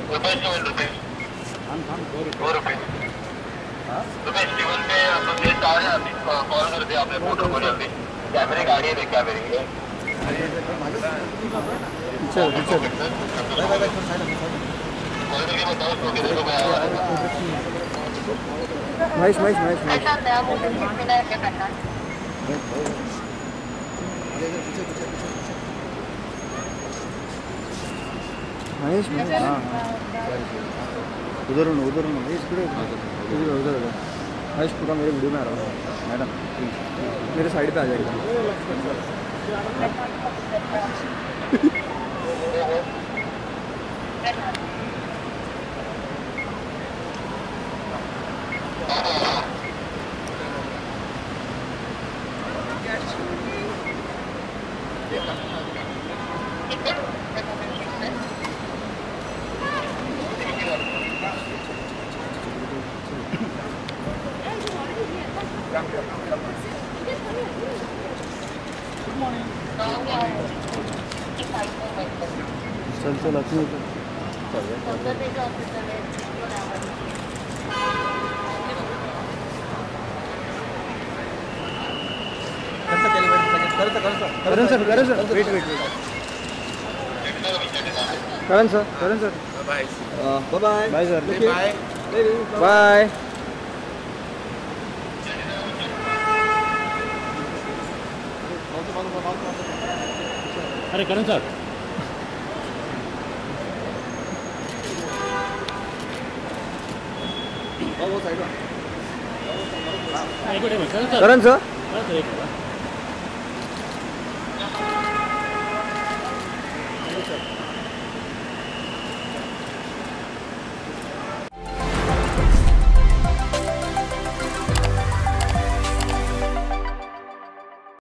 ₹2 रुपये जीवन पे कॉल कर दिया आपने फोटो को जल्दी कैमरे गाड़ी है कैमरे चल चल महेश महेश महेश महेश महेश महेश हाँ उधर महेश उधर महेश पूरा मेरे वीडियो में आ रहा है मैडम मेरे साइड पे आ जाएगा चल चल अपनी Karan sir wait Karan sir bye bye sir bye अरे करण सर करण सर